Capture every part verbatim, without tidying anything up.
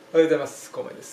おはようございます。コウメです。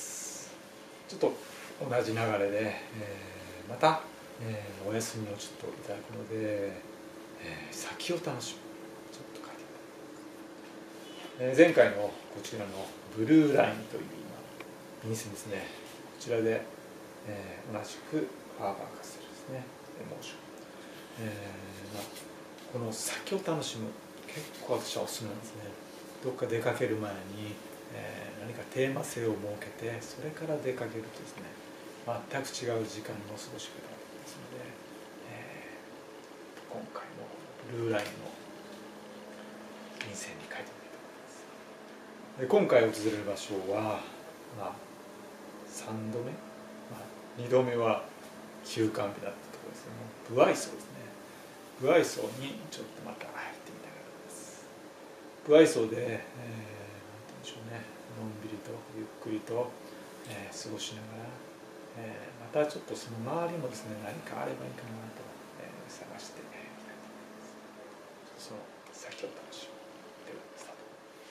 ちょっと同じ流れで、えー、また、えー、お休みをちょっといただくので、えー、先を楽しむちょっと書いてみたい、えー、前回のこちらのブルーラインという今便箋ですね。こちらで、えー、同じくファーバーカステルですね、エモーション、えーまあ、この先を楽しむ結構私はおすすめなんですね。どっか出かける前にえー、何かテーマ性を設けてそれから出かけるとですね、全く違う時間の過ごし方ができますので、えー、今回のブルーラインの便箋に書いてみたいと思います。で今回訪れる場所は、まあ、さんどめ、まあ、にどめは休館日だったところですけども、ブアイ荘ですね。ブアイ荘にちょっとまた入ってみたいと思います。ブアイ荘で、えーのんびりとゆっくりと、えー、過ごしながら、えー、またちょっとその周りもですね、何かあればいいかなと、えー、探してみたいと思います。その先を楽しむ。ではスタート。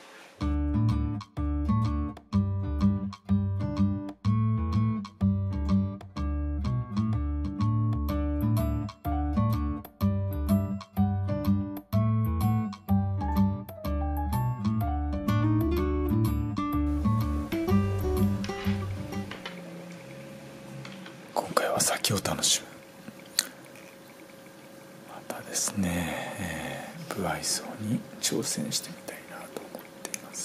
今回は先を楽しむ。またですね、えー、ブアイ荘に挑戦してみたいなと思っています。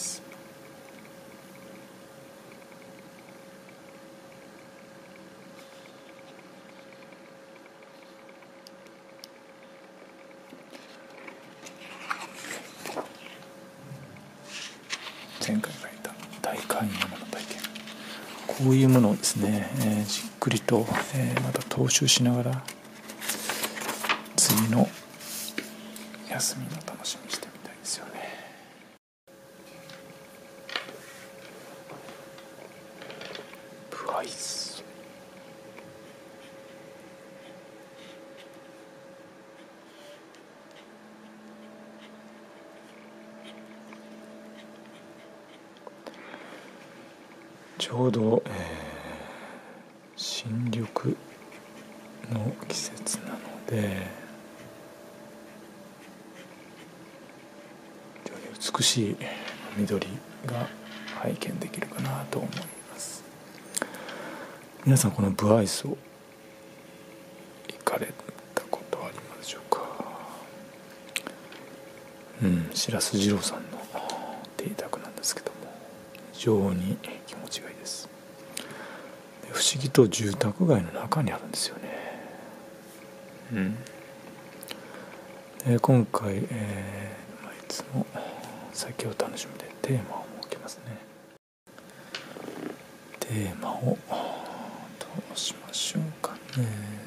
前回書いた大観山の体験、こういうものをですね、えー、じっくりと、えー、また踏襲しながら次の休みの楽しみにしてみたいですよね。ブアイスちょうど、えー、新緑の季節なので非常に美しい緑が拝見できるかなと思います。皆さんこのブアイ荘行かれたことありますでしょうか。うん白洲二郎さんの邸宅なんですけども、非常に気持ちがいいです。で不思議と住宅街の中にあるんですよね。うんで今回、えーまあ、いつも先を楽しむでテーマを設けますね。テーマをどうしましょうかね。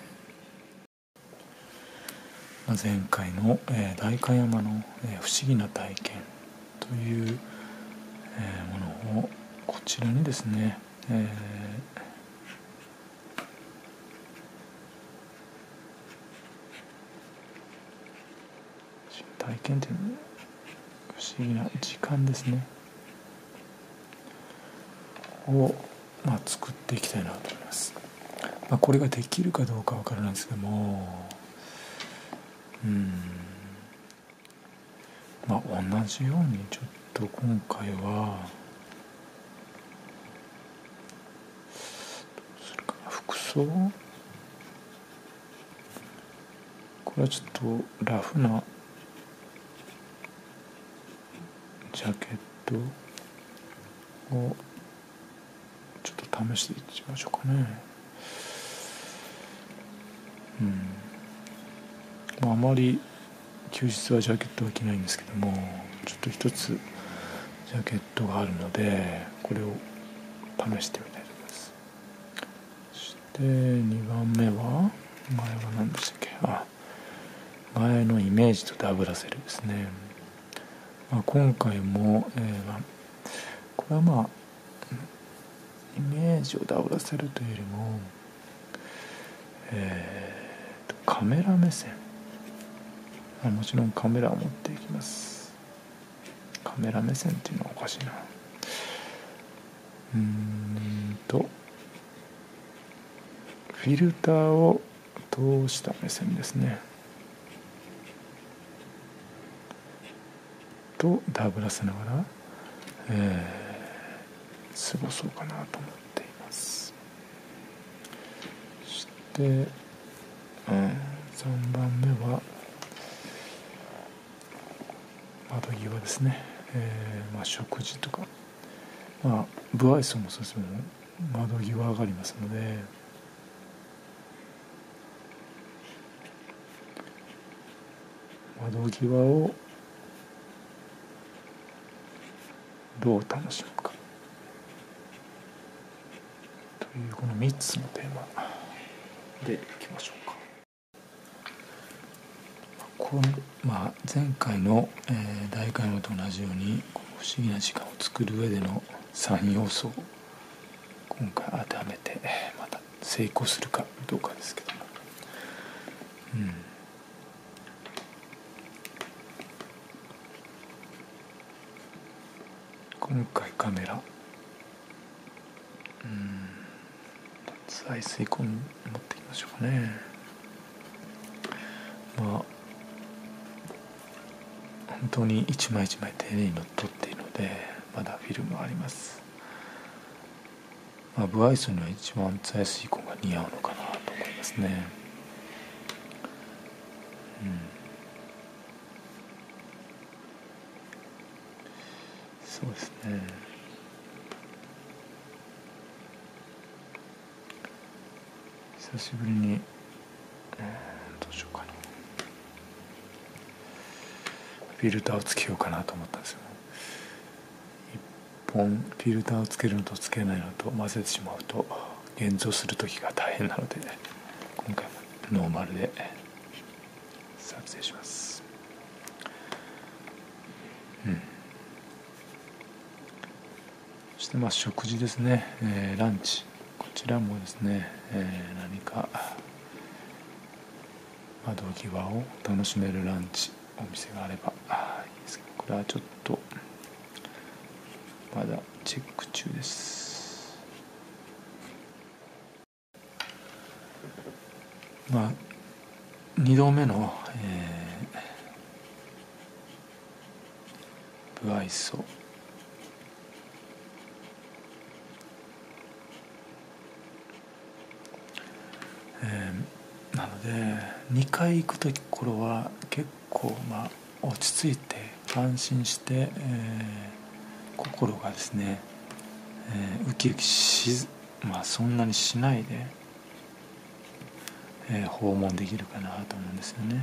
まあ、前回の、えー、代官山の、えー、不思議な体験という、えー、ものをこちらにですね、えー体験という不思議な時間ですねを、まあ、作っていきたいなと思います。まあ、これができるかどうかわからないですけども、うんまあ同じようにちょっと今回はどうするかな。服装これはちょっとラフなジャケットをちょっと試していきましょうかね。うんまあ、あまり休日はジャケットは着ないんですけども、ちょっと一つジャケットがあるのでこれを試してみたいと思います。そしてにばんめは前は何でしたっけ。あ前のイメージとダブらせるですね。まあ、今回も、えーまあ、これはまあイメージをダブらせるというよりも、えー、カメラ目線、あもちろんカメラを持っていきます。カメラ目線っていうのはおかしいな。 うーんとフィルターを通した目線ですねとダブらせながら、えー、過ごそうかなと思っています。そして、うん、さんばんめは窓際ですね、えーまあ、食事とか、まあ、ブアイソンもそうですけども窓際上がりますので、窓際をどう楽しむかというこのみっつのテーマでいきましょうか。このまあ、前回の、えー、大会のと同じようにこの不思議な時間を作る上でのさん要素を今回当てはめてまた成功するかどうかですけども、うん、今回カメラ、うん、再生コン持っていきましょうかね。まあ本当に一枚一枚丁寧に撮っているのでまだフィルムはあります。まあ、ブアイソンには一番再生コンが似合うのかなと思いますね。うん、そうですね。久しぶりに、うん、どうしようかな。フィルターをつけようかなと思ったんですよ。一本フィルターをつけるのとつけないのと混ぜてしまうと現像する時が大変なので今回もノーマルで撮影します。うん。そしてまあ食事ですね、えー、ランチこちらもですね、えー、何か窓際を楽しめるランチお店があればあいいですけどこれはちょっとまだチェック中です。まあにどめの、えー、ブアイソえー、なのでにかい行くところは結構まあ落ち着いて安心して、えー、心がですね、えー、ウキウキし、まあ、そんなにしないで、えー、訪問できるかなと思うんですよね。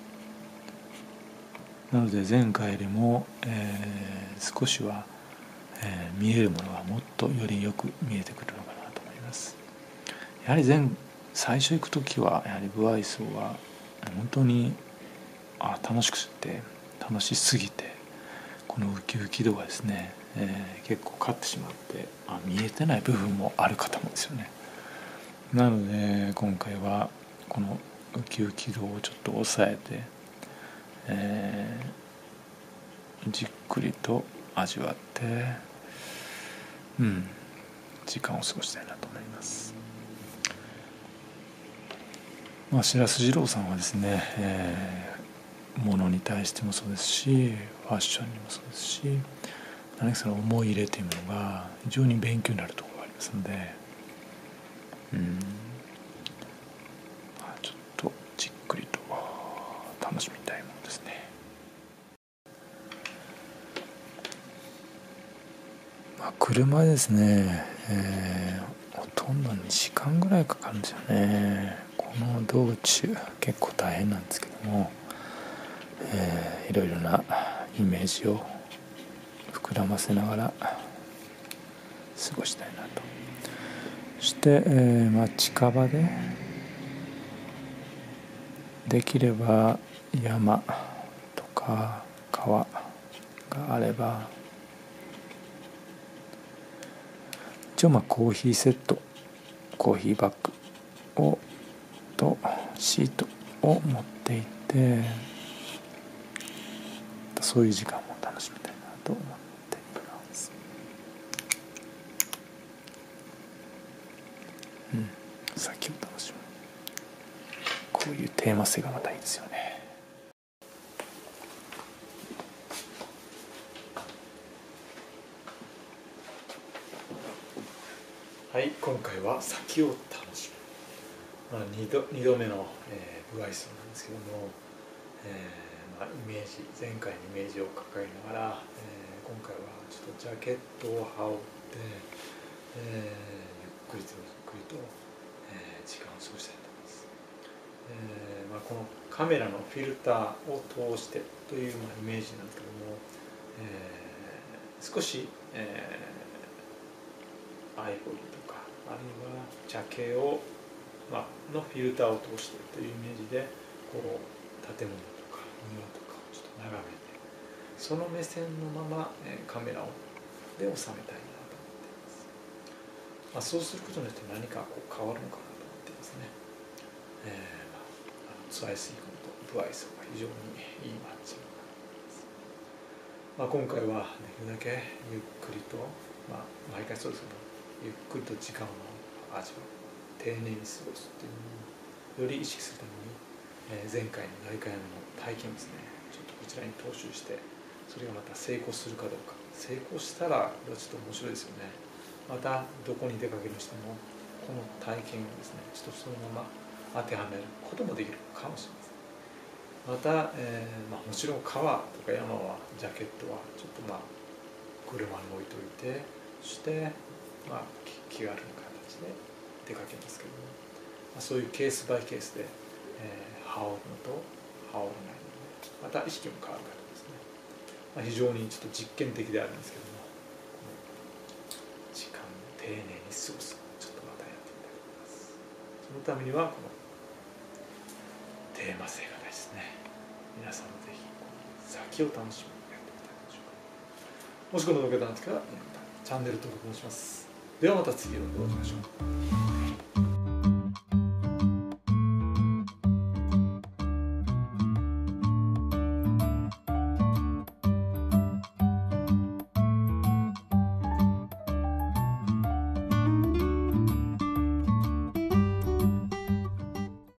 なので前回よりも、えー、少しは、えー、見えるものがもっとよりよく見えてくるのかなと思います。やはり前最初行く時はやはりブアイソーは本当にあ楽しくて楽しすぎてこのウキウキ度がですね、えー、結構勝ってしまってあ見えてない部分もあるかと思うんですよね。なので今回はこのウキウキ度をちょっと抑えて、えー、じっくりと味わってうん時間を過ごしたいなと思います。まあ、白洲二郎さんはですね、えー、ものに対してもそうですしファッションにもそうですし何かその思い入れというものが非常に勉強になるところがありますので、うん、まあ、ちょっとじっくりと楽しみたいものですね。まあ、車ですね、えー、ほとんどにじかんぐらいかかるんですよね。この道中結構大変なんですけども、えー、いろいろなイメージを膨らませながら過ごしたいなと。そして、えーまあ、近場でできれば山とか川があれば一応まあコーヒーセットコーヒーバッグをとシートを持っていってそういう時間も楽しみたいなと思っています。 テーマ性がまたいいですよね。はい、今回は先を楽しむ、まあ、2, 度2度目の、えー、部合奏なんですけども、えーまあ、イメージ前回のイメージを抱えながら、えー、今回はちょっとジャケットを羽織って、えー、ゆっくりとゆっくりと、えー、時間を過ごしたいと思います。えーまあ、このカメラのフィルターを通してという、まあ、イメージなんですけども、えー、少し、えー、アイボリーとかあるいは茶系を、まあ、のフィルターを通してというイメージでこう建物とか庭とかをちょっと眺めて、その目線のまま、えー、カメラをで収めたいなと思っています。まあ、そうすることによって何かこう変わるのかなと思っていますね。えーまあ、あのツアイスイコンとブアイソが非常にいいマッチングだと思います。まあ、今回はできるだけゆっくりと、まあ、毎回そうですけどゆっくりと時間を味わう、丁寧に過ごすっていうのをより意識するために、えー、前回の大会の体験をですねちょっとこちらに踏襲して、それがまた成功するかどうか、成功したらこれはちょっと面白いですよね。またどこに出かけるにしてもこの体験をですねちょっとそのまま当てはめることもできるかもしれません。また、えーまあ、もちろん川とか山はジャケットはちょっとまあ車に置いといて、そして、まあ、気軽な形で出かけますけども、まあ、そういうケースバイケースで、えー、羽織るのと羽織らないのでまた意識も変わるからですね、まあ、非常にちょっと実験的であるんですけども、時間を丁寧に過ごす、ちょっとまたやってみたいと思います。そのためにはこのテーマ性が大事ですね。皆さんもぜひ先を楽しみにやってみたいでしょうか。もしこの動画が良かったらチャンネル登録お願いします。ではまた次の動画でお会いしましょう。